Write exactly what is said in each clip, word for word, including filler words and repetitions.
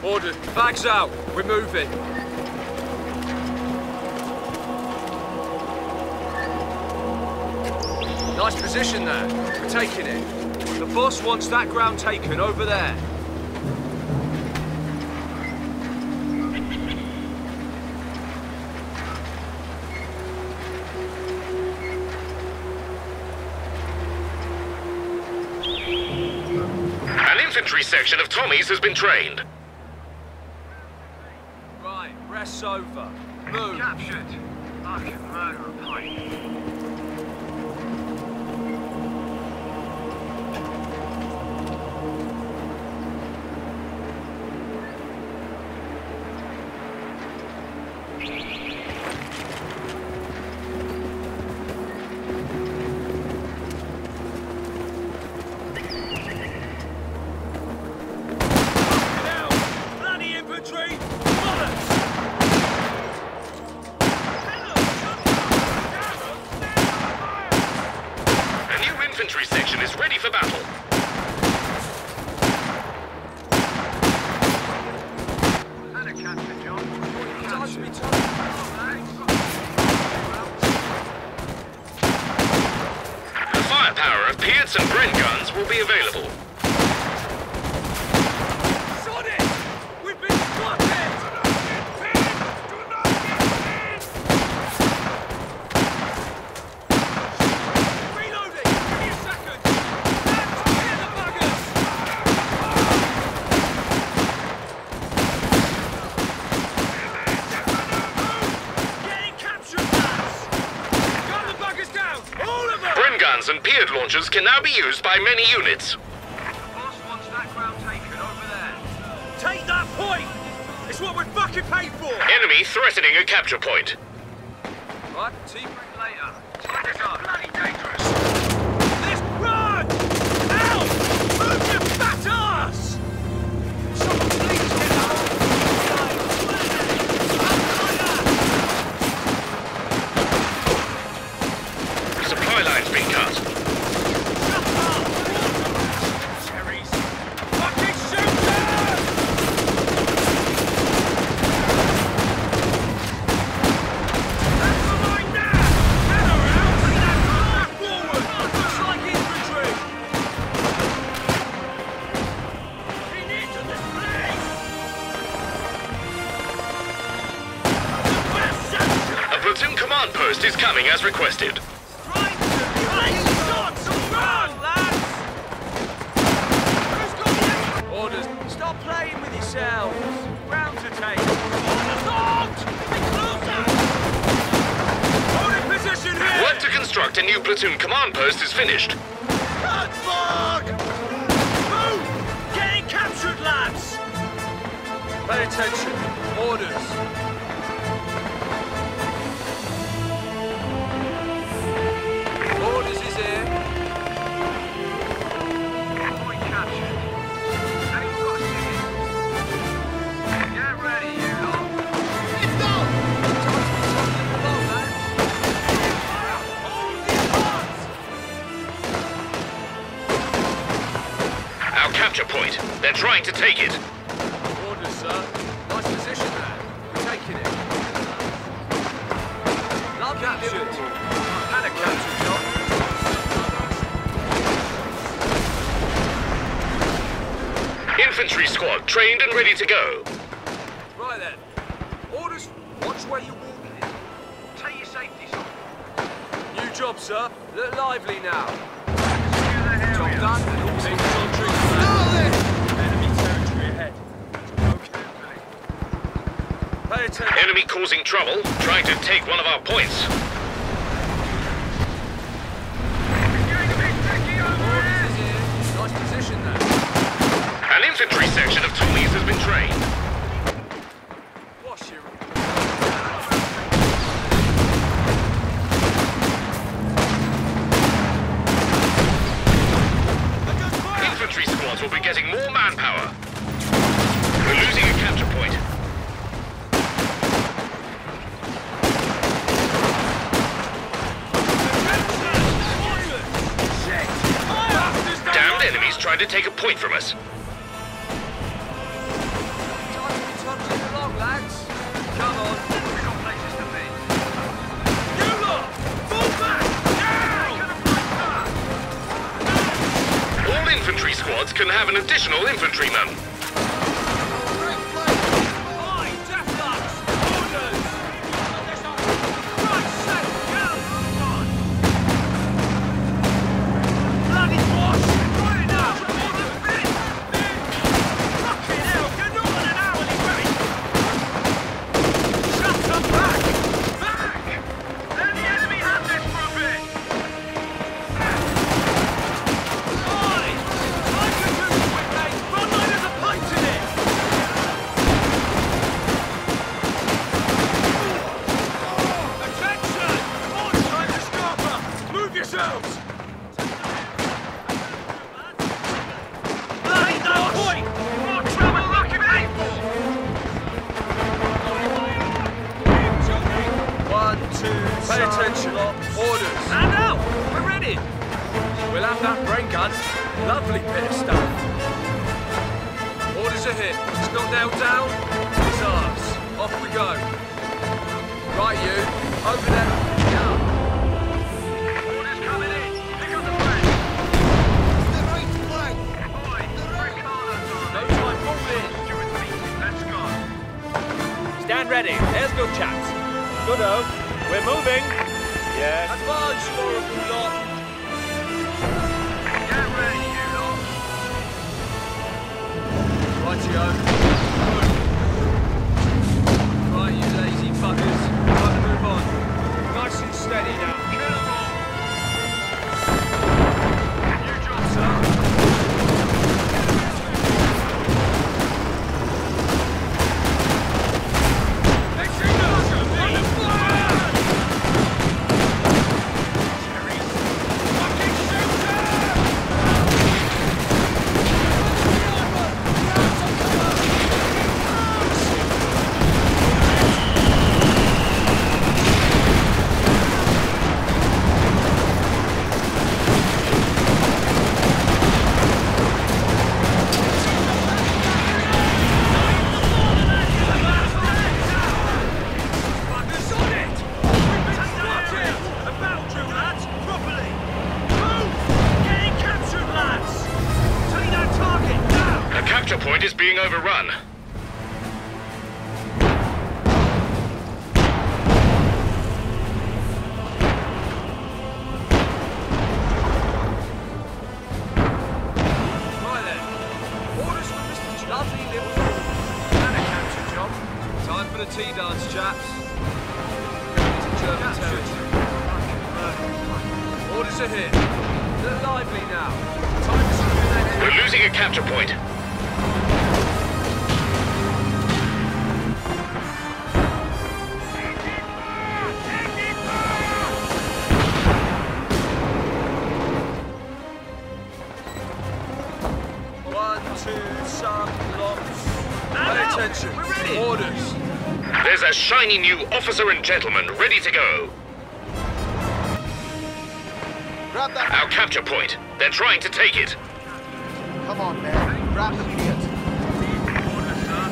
Ordered. Bags out. We're moving. Nice position there. We're taking it. The boss wants that ground taken over there. An infantry section of Tommies has been trained. Right, rest's over. Move. Captured. I can murder a pint. And Bren guns will be available. Sod it! We've been spotted! Do not get in! Reloading! Give me a second! Let's get the buggers! Getting captured, lads! Gun the buggers down! All of them! Bren guns and Peard launchers can now be used by many units. The boss wants that ground taken over there. Take that point! It's what we're fucking paid for! Enemy threatening a capture point. Right, tea-break later. Time is up. Bloody dangerous! Let's run! Out! Move your fat ass! Someone please get out! Supply line's been cut. Post is coming as requested. Orders. Stop playing with yourselves. Ground to take. Hold in position here. Work to construct a new platoon command post is finished. God, fuck! Move! Getting captured, lads! Pay attention. Orders. Orders is here. Point captured. Any crossing? Get ready, you lot. Let's go! Come on, lads. Hold the odds! Our capture point. They're trying to take it. Orders, sir. Nice position there. We're taking it. Not captured. And a capture, John. Infantry squad trained and ready to go. Right then. Orders. Watch where you're walking. Take your safeties off. New job, sir. Look lively now. Secure that Job area. done and all things on trees. Enemy territory ahead. Okay. Pay attention. Enemy causing trouble, trying to take one of our points. Getting a bit tricky over Orders here. is here. Nice position there. An infantry section of Tommies has been trained. Wash you. Infantry squads will be getting more manpower. We're losing a capture point. Damned enemies trying to take a point from us. infantry squads can have an additional infantryman. Oi, Deathlocks! Orders! Right, set, go! On! Bloody boss! Right now! Order fit! Fucking hell, you're not on an hourly rate! Shut up, back! Back! Let the enemy have this for a bit! Oi! I can do it, mate! Frontliners are punching it! Attention! Launch time to Scarpa! Move yourselves! Bloody no point! More trouble looking at! One, two, pay attention. Orders. Stand out! We're ready! We'll have that brain gun. Lovely bit of stuff. Orders are hit. Still nailed down. It's ours. Off we go. Right, you. Over there. Now. Orders coming in! Pick up the flank! Oi, quick corners on! No time, move in. Stuart meeting, let's go! Stand ready. There's good chaps. Good-o. We're moving. Yes. Advance, horrible lot. Get ready, you lot! Rightio. Right, you lazy buggers. Time to move on. Nice and steady now. Kill 'em all! New job, sir! Buggers on it! We've been started! A battle drill, lads! Properly! Move! Getting captured, lads! Take that target, now! A capture point is being overrun. Right then. Orders from Mister Ch- Lovely little... And a capture job. Time for the tea dance, chaps. Going into German territory. Orders are here. They're lively now. Time to secure that We're area. losing a capture point. One, two, some lots. Pay attention. We're ready. Orders. There's a shiny new officer and gentleman ready to go. Grab that. Our capture point. They're trying to take it. Come on, man. Grab the idiot. Orders, sir!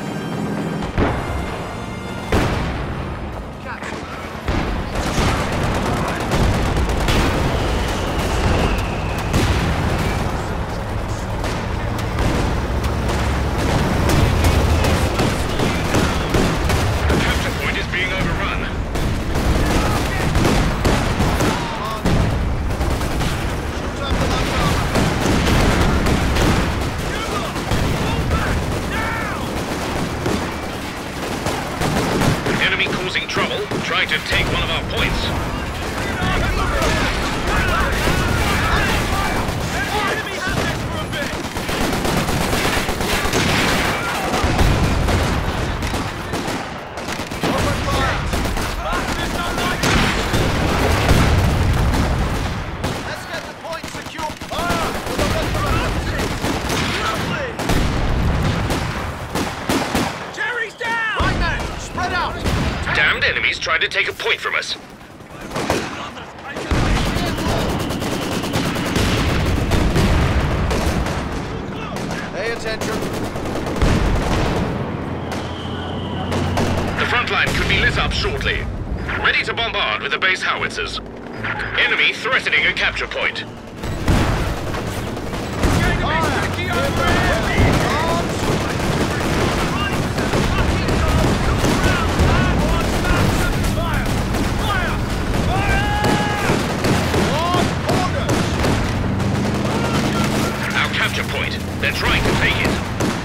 The capture point is being overrun. Come on. Shoot up the number. Enemy causing trouble, trying to take one of our points. Open fire. Let's get the point secure. Fire for the rest of us. Jerry's down! Right then. Spread out. Damned enemies tried to take a point from us. Pay attention. The front line could be lit up shortly. Ready to bombard with the base howitzers. Enemy threatening a capture point. Fire. will take it.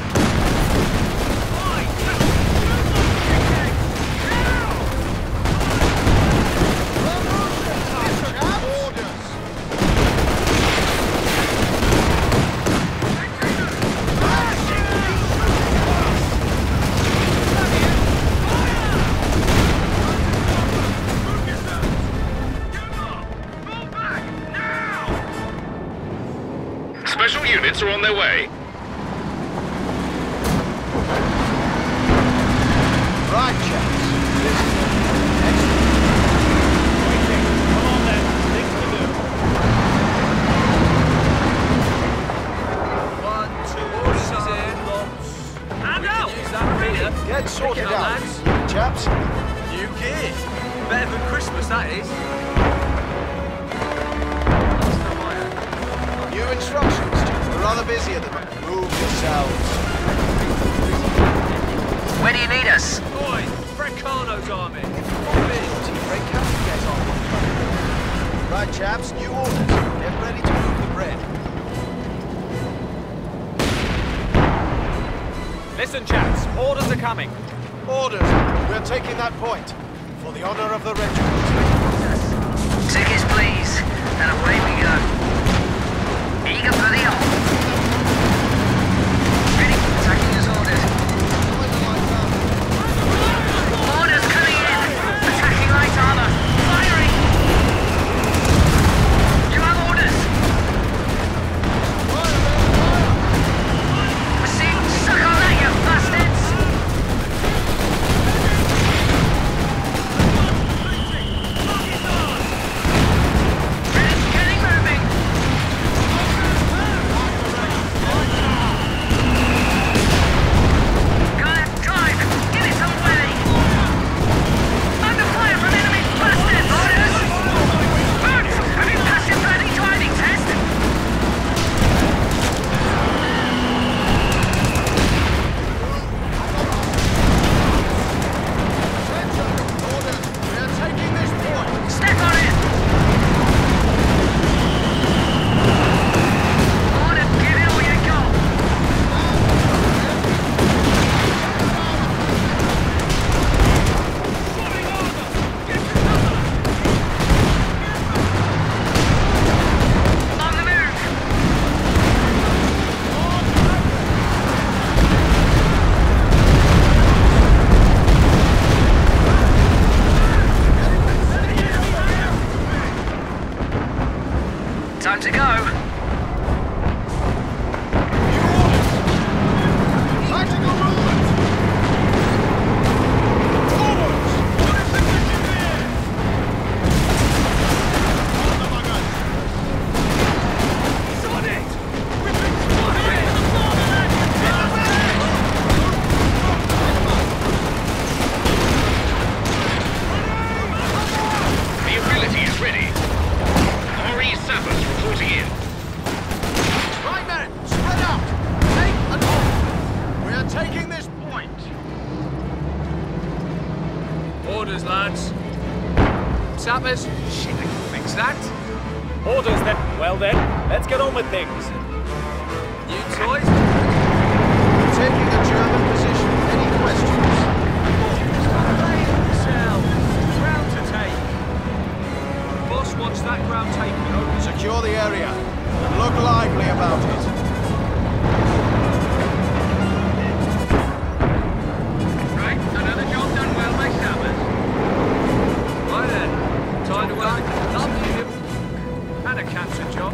Special units are on their way. Right, chaps. This is it. Waiting. Come on then. Things to do. One, two, horses in. And out! Use that reader. Get sorted Pick it up, out, lads. chaps. New gear. Better than Christmas, that is. New instructions. We're rather busy at the moment. Move yourselves. Where do you need us? Oi, Freccano's army. Right, chaps. New orders. Get ready to move the bread. Listen, chaps. Orders are coming. Orders. We're taking that point. For the honor of the regiment. Tickets, please. And away we go. Eager for the off. Ready. Attacking as ordered. Orders coming in. Attacking light armor. Firing. You have orders. Received. Suck on that, you bastards. Ready. Getting moving. Time to go. Tactical movement! Forwards! He's on it! The ability is ready. R E Sappers reporting in. Right, men! Spread out! Take and hold! We are taking this point! Orders, lads. Sappers? Shit, I can fix that. Orders then. Well then, let's get on with things. New toys? Taking the German position. Any questions? Play yourself. Ground to take. Boss wants that ground taken. Secure the area. And look lively about it. Right, another job done well by Sappers. Right then, time to work. Love you. And a cancer job.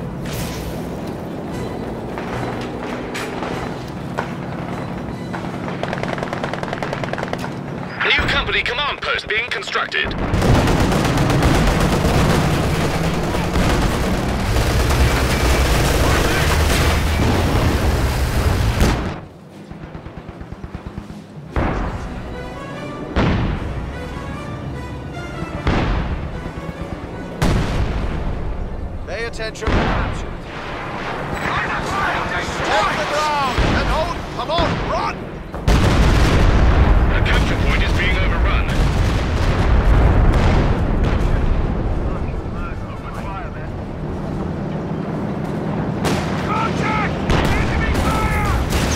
New company command post being constructed. Pay attention. Take the ground and hold. Come on, run! A capture point is being overrun. Contact! Enemy fire!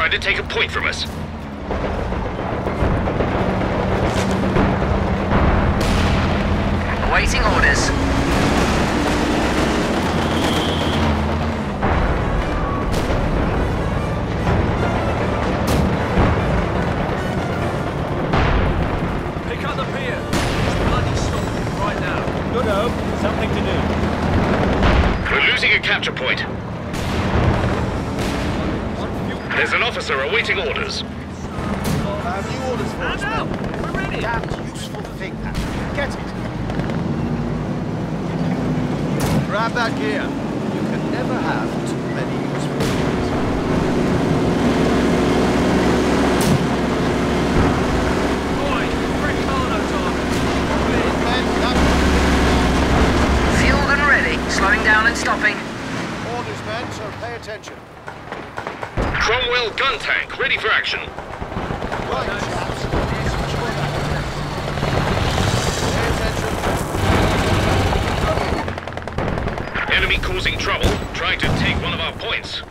trying to take a point from us. Awaiting orders. Pick up the pier. It's bloody stopping right now. Good hope. Something to do. We're losing a capture point. There's an officer awaiting orders. Have you orders for us, Now, men? we're ready. Damn useful thing, that. Get it. Grab that gear. You can never have too many useful things. Boy, fresh cargo time. Men, that Fueled and ready. Slowing down and stopping. orders, men, so pay attention. Cromwell gun tank, ready for action. Right, chaps. Secure that. Pay attention. Enemy causing trouble, trying to take one of our points.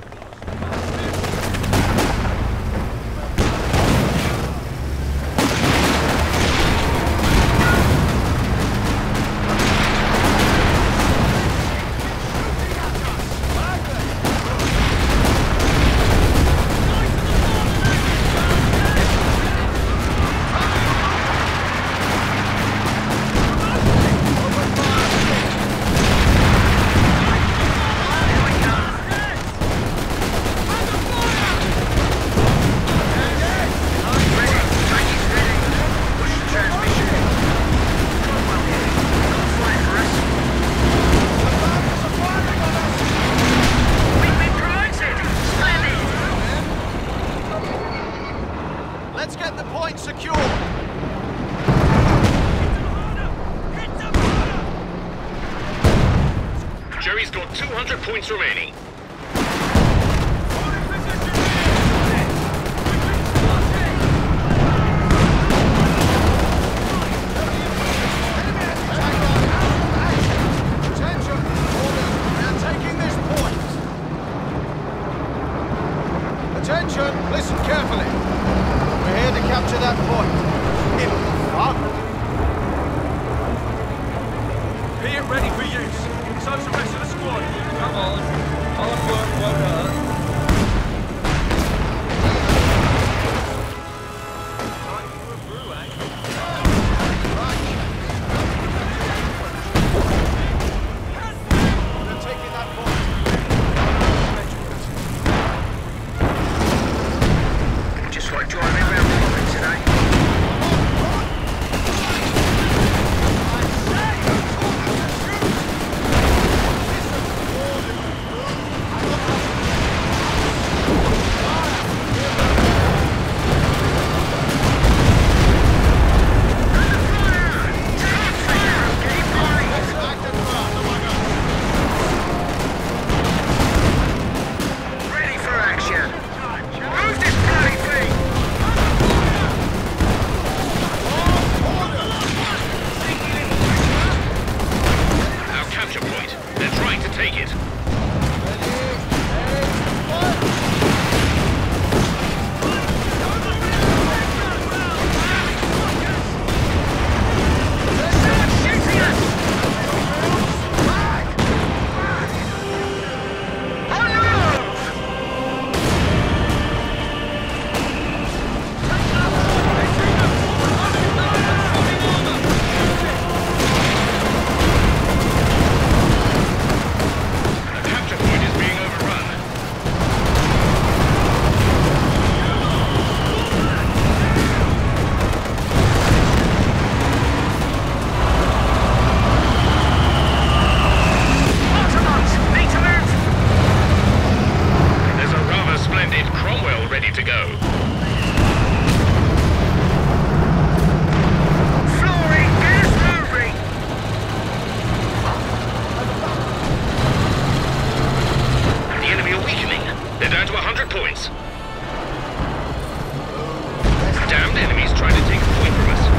Let's get the point secure. Jerry's got two hundred points remaining. Attention! Orders! We are taking this point! Attention! Listen carefully! We're here to capture that point. In fuck! Pier ready for use. So's the rest of the squad. Come on. Hard work won't hurt. Time for a brew, eh? We're taking that point. Just like driving around Florence today. Ready for action. Move this bloody thing! Our capture point. They're trying to take it. The capture point is being overrun. Altamont, need to move! There's a rather splendid Cromwell ready to go. Flooring, get us moving! The enemy are weakening. They're down to one hundred points. Damned enemies trying to take a point from us.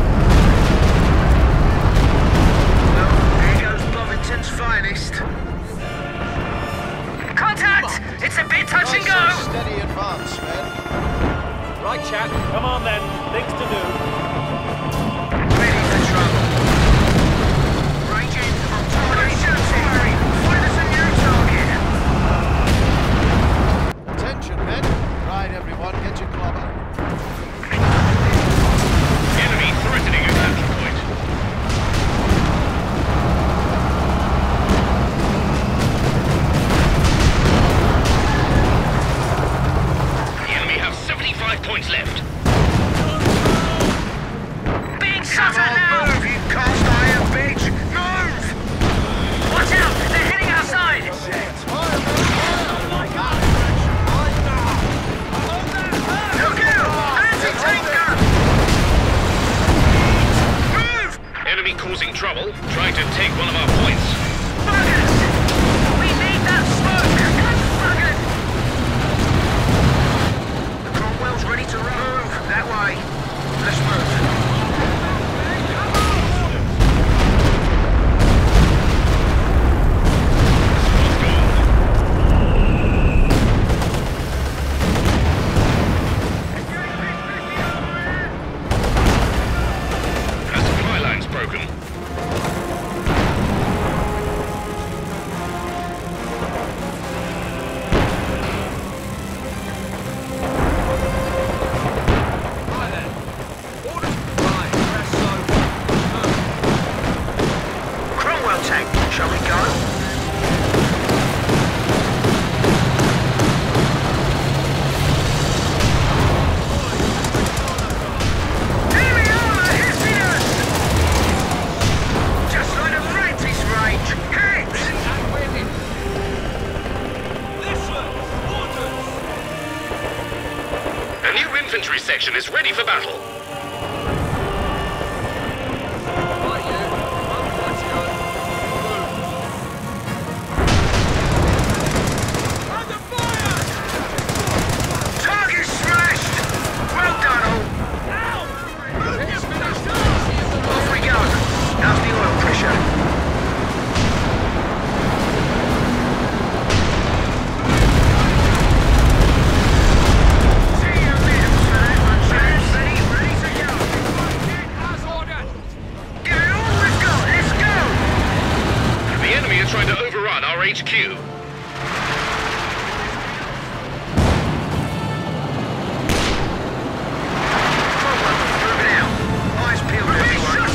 Well, there goes Bovington's finest. Contact! It's a bit Get touch and Nice go! and steady advance, men. Right, chap. Come on then. Things to do. Ready for trouble. Range in on target shooting. Find us a new target. Attention, men. Right, everyone, get your clubber. Enemy threatening a capture point. The enemy have seventy-five points left. Being shot at now! Move, you cast iron bitch! Move! Watch out! They're heading outside! Look out! Anti-tank gun! Move! Enemy causing trouble, trying to take one of our points. Buggers! We need that smoke! Buggers! The Cromwell's ready to move. That way. Let's move. Our supply line's broken. Right then. Orders. Right, press so. Cromwell tank, shall we go? Enemy armor hitting us! Just like a practice range. Hit! Listen! Orders! A new infantry section is ready for battle. Right, you. One point to go. Move. Under fire! Target smashed! Well done, all. Ow! Move your finished Off we go. How's the oil pressure? See you later, sir. Troops ready, ready to go. As ordered! Give it all we've got. Let's go. The enemy is trying to overrun our H Q. Moving out. Eyes peeled, everyone.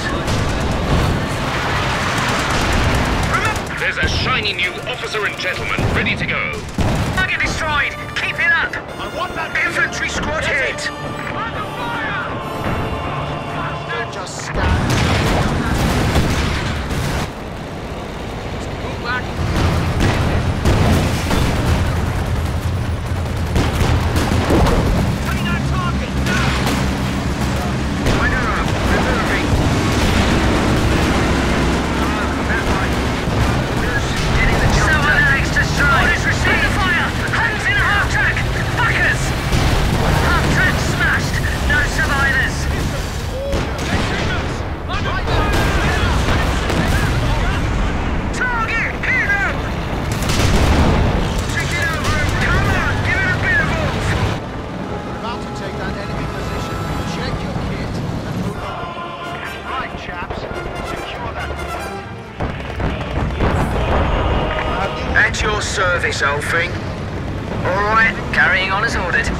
There's a shiny new officer and gentleman ready to go. Target destroyed. Keep it up. I want that Infantry squad hit. Under fire! Don't just stand. Move back! Take that target now! Line her up. We're moving. That way. Getting the job done. Alex to strike. Orders received. Under fire. Hands in a half track. Backers. Half track smashed. No survivors. Under fire! Target. Hit them. Take it over. Come on. Give it a bit of oomph. About to take that enemy position. Check your kit and move on. Right, chaps. Secure that point. At your service, old thing. All right. Carrying on as ordered.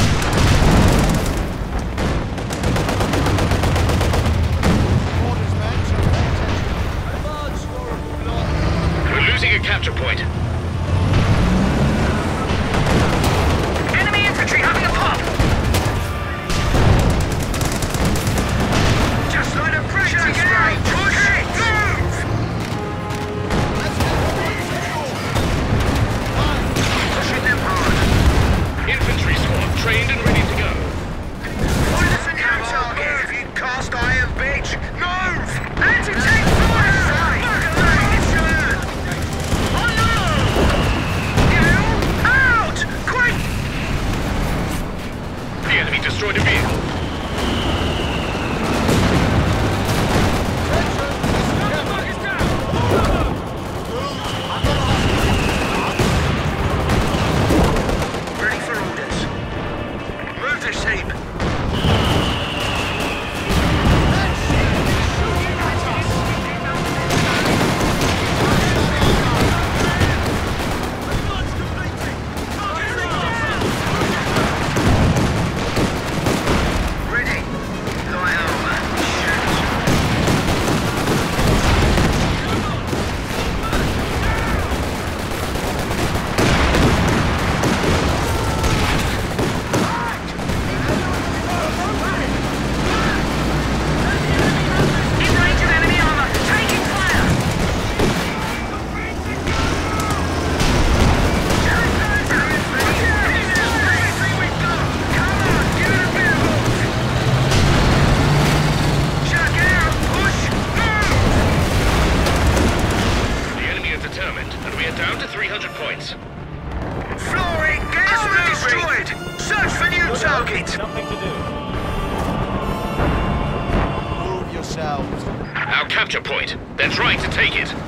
Orders, men, so pay attention. We're losing a capture point. Enemy infantry having a pop. Just like a pressure range. Push it. Move. Let's get Pushing them hard. Infantry squad trained and ready to go. Find us a new target. You cast iron bitch. Move. Anti-tank fire. On move. are down to three hundred points. Flooring, get armor destroyed! Search for new target! Nothing to do. Move yourselves. Our capture point. They're trying to take it.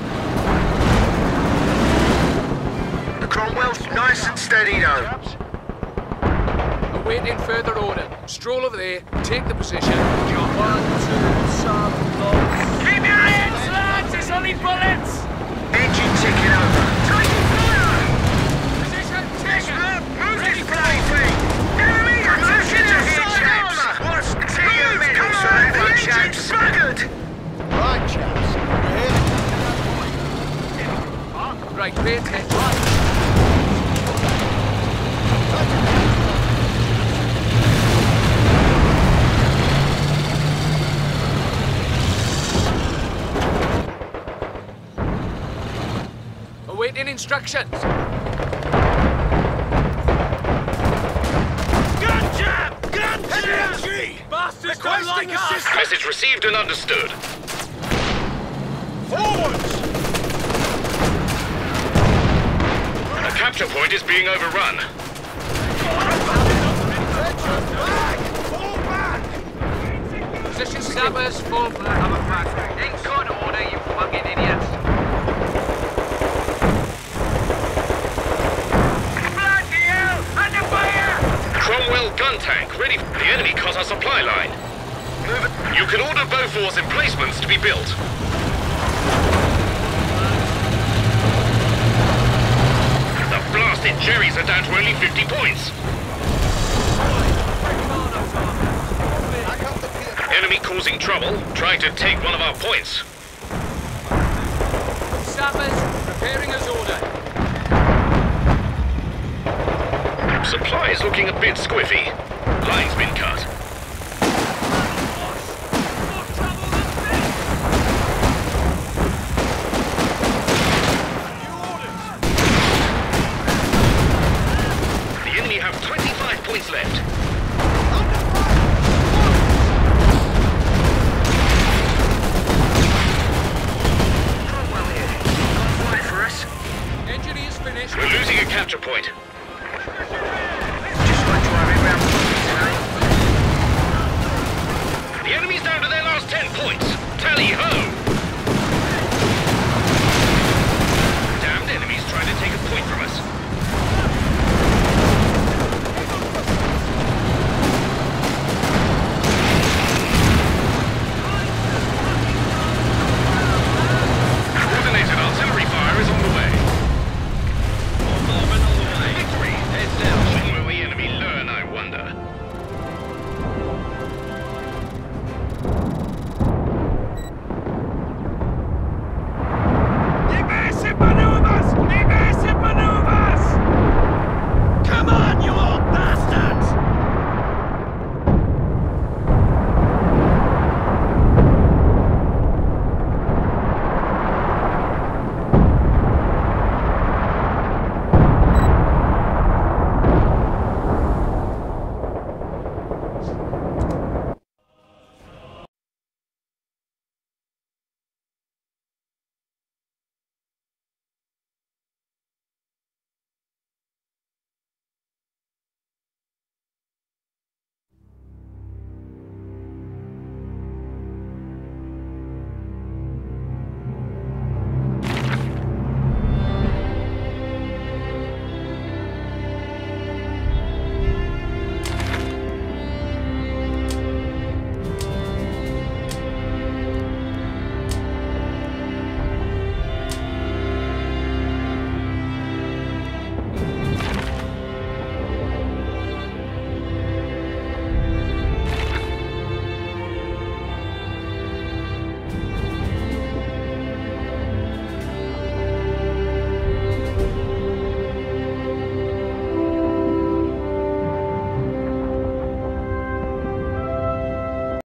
The Cromwell's nice and steady though. Chaps. Awaiting further order. Stroll over there, take the position. One, two, some, lots. Keep your hands, lads! It's only bullets! Engine ticking over. Taking fire! Position taken! Move this bloody thing! Enemy attacking to here, chaps! What's to you, men? Come on, the engine's buggered! Right, chaps. We're here. Right, pay attention. Awaiting instructions. Gun jam! Gun jam! Bastards don't like us! Message received and understood. Forwards! The capture point is being overrun. Fall back! Position stabbers, full flat. I'm a flat. In good order, you fucking idiots. Bloody hell! Under fire! Cromwell gun tank ready. The enemy cut our supply line. Move it. You can order Bofors emplacements to be built. The blasted Jerrys are down to only fifty points. Back up the pier. Enemy causing trouble, trying to take one of our points. Stabbers, preparing as ordered. Supply is looking a bit squiffy. Line's been cut. The enemy have twenty-five points left. Cromwell here. Got a fight for us? Engineers finished. We're losing a capture point.